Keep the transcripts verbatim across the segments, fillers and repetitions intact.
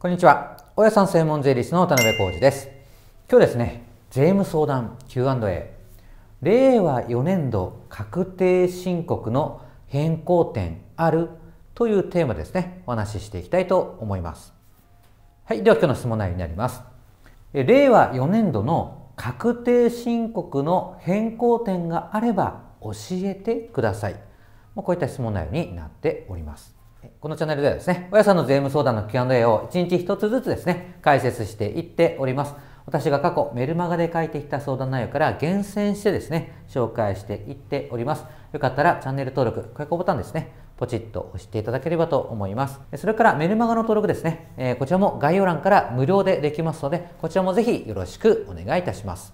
こんにちは。大家さん専門税理士の田辺浩二です。今日ですね、税務相談 キューアンドエー。れいわよねんど確定申告の変更点あるというテーマですね、お話ししていきたいと思います。はい、では今日の質問内容になります。れいわよねんどの確定申告の変更点があれば教えてください。こういった質問内容になっております。このチャンネルではですね、大家さんの税務相談の キューアンドエー をいちにちひとつずつですね、解説していっております。私が過去メルマガで書いてきた相談内容から厳選してですね、紹介していっております。よかったらチャンネル登録、高評価ボタンですね、ポチッと押していただければと思います。それからメルマガの登録ですね、えー、こちらも概要欄から無料でできますので、こちらもぜひよろしくお願いいたします。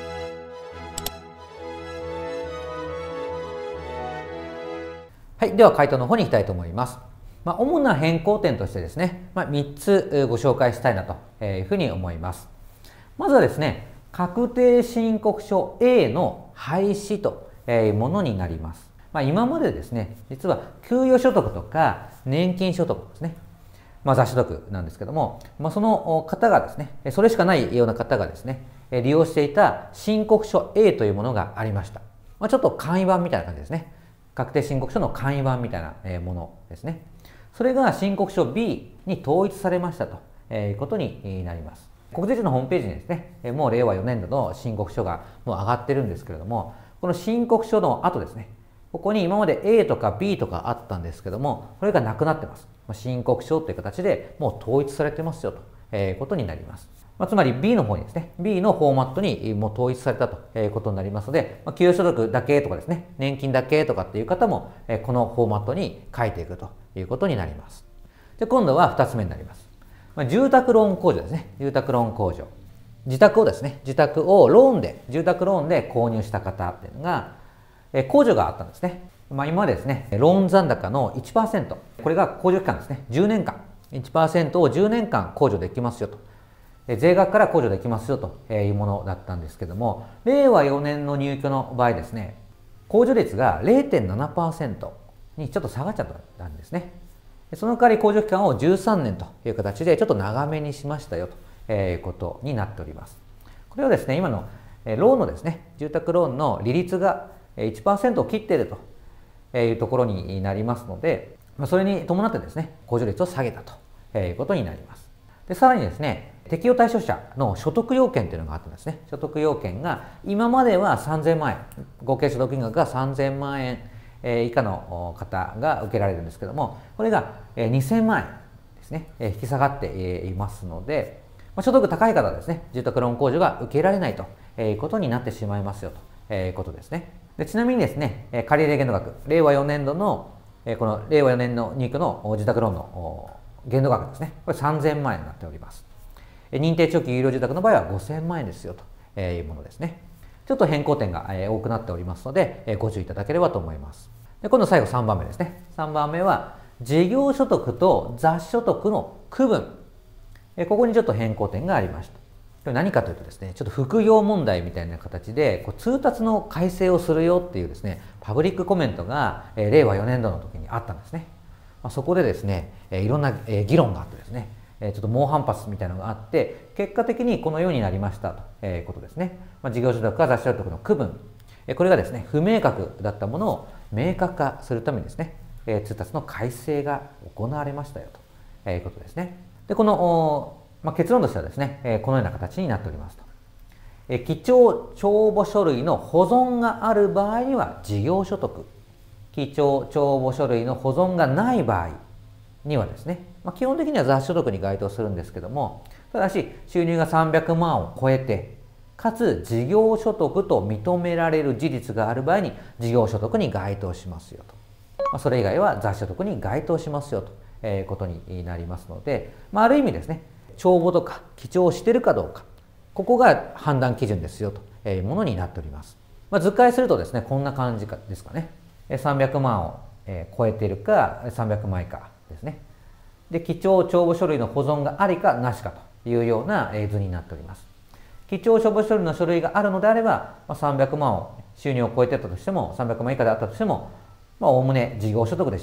はい、では回答の方に行きたいと思います。まあ、主な変更点としてですね、まあ、みっつご紹介したいなというふうに思います。まずはですね、確定申告書 A の廃止というものになります。まあ、今までですね、実は給与所得とか年金所得ですね、まあ、雑所得なんですけども、まあ、その方がですね、それしかないような方がですね、利用していた申告書 A というものがありました。まあ、ちょっと簡易版みたいな感じですね。確定申告書の簡易版みたいなものですね。それが申告書 B に統一されましたということになります。国税庁のホームページにですね、もうれいわよねんどの申告書がもう上がってるんですけれども、この申告書の後ですね、ここに今まで A とか B とかあったんですけども、これがなくなってます。申告書という形でもう統一されてますよということになります。まあ、つまり B の方にですね、B のフォーマットにもう統一されたということになりますので、まあ、給与所得だけとかですね、年金だけとかっていう方も、このフォーマットに書いていくということになります。で、今度はふたつめになります。まあ、住宅ローン控除ですね。住宅ローン控除。自宅をですね、自宅をローンで、住宅ローンで購入した方っていうのが、え控除があったんですね。まあ、今までですね、ローン残高の いちパーセント、これが控除期間ですね、じゅうねんかん、いちパーセント をじゅうねんかん控除できますよと。税額から控除できますよというものだったんですけども、れいわよねんの入居の場合ですね、控除率が れいてんななパーセント にちょっと下がっちゃったんですね。その代わり控除期間をじゅうさんねんという形でちょっと長めにしましたよということになっております。これはですね、今のローンのですね、住宅ローンの利率が いちパーセント を切っているというところになりますので、それに伴ってですね、控除率を下げたということになります。で、さらにですね、適用対象者の所得要件というのがあってですね、所得要件が今まではさんぜんまんえん、合計所得金額がさんぜんまんえん以下の方が受けられるんですけども、これがにせんまんえんですね、引き下がっていますので、所得高い方はですね、住宅ローン控除が受けられないということになってしまいますよということですね。で、ちなみにですね、借入限度額、れいわよねんどのこのれいわよねんの入居の住宅ローンの限度額ですね、これさんぜんまんえんになっております。認定長期有料住宅の場合はごせんまんえんですよというものですね。ちょっと変更点が多くなっておりますので、ご注意いただければと思います。で、今度最後さんばんめですね。さんばんめは、事業所得と雑所得の区分。ここにちょっと変更点がありました。これ何かというとですね、ちょっと副業問題みたいな形で、こう通達の改正をするよっていうですね、パブリックコメントがれいわよねんどの時にあったんですね。そこでですね、いろんな議論があってですね、ちょっと猛反発みたいなのがあって、結果的にこのようになりましたということですね。まあ、事業所得か雑所得の区分。これがですね、不明確だったものを明確化するためにですね、通達の改正が行われましたよということですね。で、この、まあ、結論としてはですね、このような形になっておりますと。記帳帳簿書類の保存がある場合には事業所得。記帳帳簿書類の保存がない場合にはですね、まあ、基本的には雑所得に該当するんですけども、ただし収入がさんびゃくまんを超えて、かつ事業所得と認められる事実がある場合に事業所得に該当しますよと。まあ、それ以外は雑所得に該当しますよということになりますので、まあ、ある意味ですね、帳簿とか記帳をしているかどうか、ここが判断基準ですよというものになっております。まあ、図解するとですね、こんな感じですかね。さんびゃくまんを超えているかさんびゃくまん以下ですね。で、記帳帳簿書類の保存がありかなしかというような図になっております。記帳帳簿書類の書類があるのであれば、さんびゃくまんを収入を超えていたとしても、さんびゃくまん以下であったとしても、おおむね事業所得でしょうと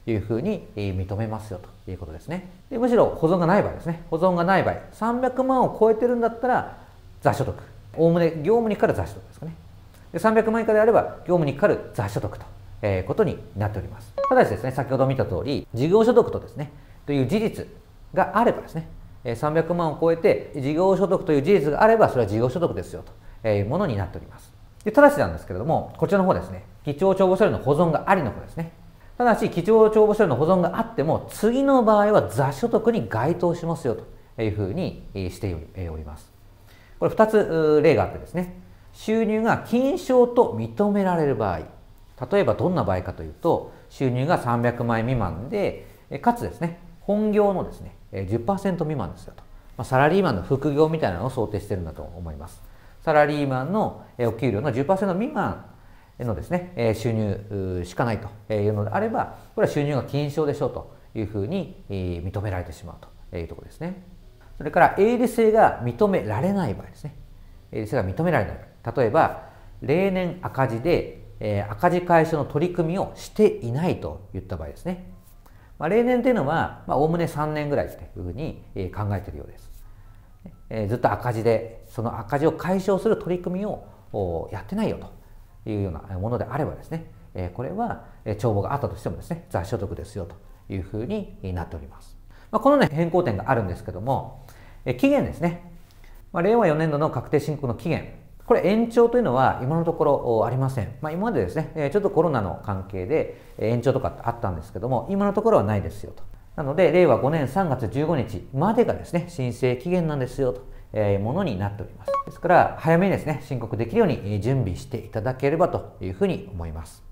いうふうに認めますよということですね。でむしろ保存がない場合ですね。保存がない場合、さんびゃくまんを超えてるんだったら雑所得。おおむね業務にかかる雑所得ですかね。でさんびゃくまん以下であれば業務にかかる雑所得ということになっております。ただしですね、先ほど見た通り、事業所得とですね、という事実があればですね、さんびゃくまんを超えて事業所得という事実があれば、それは事業所得ですよというものになっております。でただしなんですけれども、こちらの方ですね、記帳帳簿書類の保存がありの方ですね。ただし、記帳帳簿書類の保存があっても、次の場合は雑所得に該当しますよというふうにしております。これふたつ例があってですね、収入が金賞と認められる場合、例えばどんな場合かというと、収入がさんびゃくまんえん未満で、かつですね、本業のですね、じゅっパーセント 未満ですよと。まあ、サラリーマンの副業みたいなのを想定しているんだと思います。サラリーマンのお給料の じゅっパーセント 未満のですね、収入しかないというのであれば、これは収入が金賞でしょうというふうに認められてしまうというところですね。それから営利性が認められない場合ですね。営利性が認められない場合。例えば、例年赤字で赤字解消の取り組みをしていないといった場合ですね。まあ、例年というのは、おおむねさんねんぐらいというふうに考えているようです。えー、ずっと赤字で、その赤字を解消する取り組みをやってないよというようなものであればですね、えー、これは帳簿があったとしてもですね、雑所得ですよというふうになっております。まあ、このね、変更点があるんですけども、えー、期限ですね。まあ、れいわよねんどの確定申告の期限。これ延長というのは今のところありません。まあ、今までですね、ちょっとコロナの関係で延長とかあったんですけども、今のところはないですよと。なので、れいわごねんさんがつじゅうごにちまでがですね、申請期限なんですよというものになっております。ですから、早めにですね、申告できるように準備していただければというふうに思います。